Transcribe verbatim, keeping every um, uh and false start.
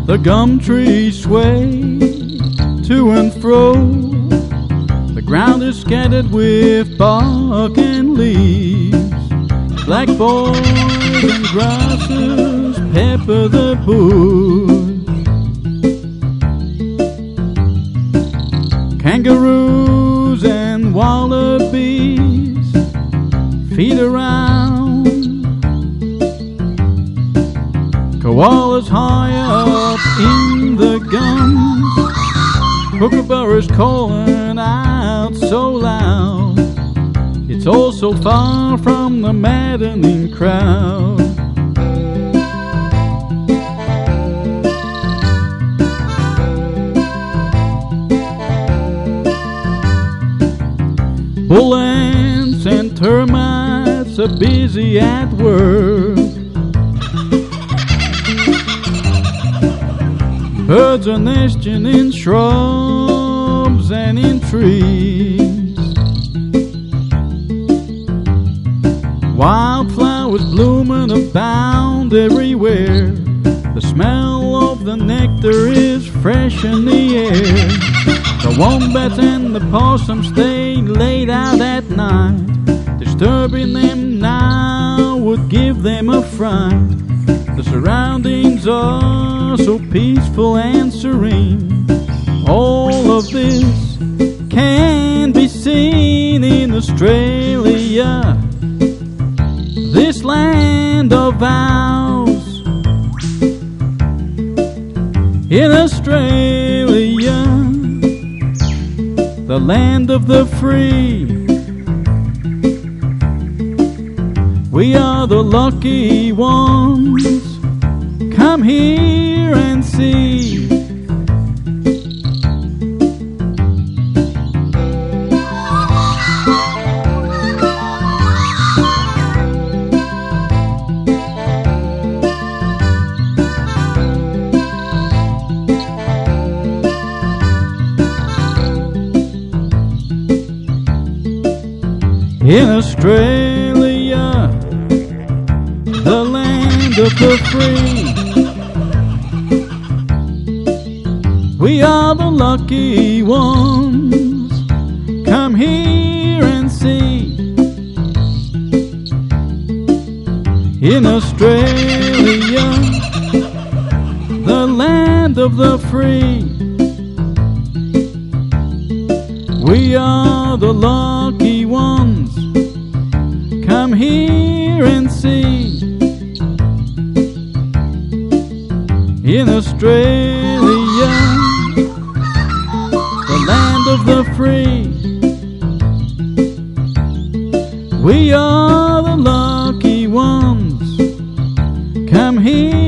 The gum trees sway to and fro. The ground is scattered with bark and leaves. Blackboards and grasses pepper the bush. Kangaroos and wallabies feed around. Koalas high up in the gums. Kookaburras calling out so loud. It's all so far from the maddening crowd. Bull ants and termites are busy at work. Birds are nesting in shrubs and in trees. Wildflowers blooming abound everywhere. The smell of the nectar is fresh in the air. The wombats and the possums stay laid out at night. Disturbing them now would give them a fright. The surroundings are so peaceful and serene. All of this can be seen in Australia, this land of ours. In Australia, the land of the free, we are the lucky ones. Come here and see. In Australia, the land of the free, we are the lucky ones. Come here and see. In Australia, the land of the free, we are the lucky ones. Come here and see. In Australia, the land of the free, we are the lucky ones. Come here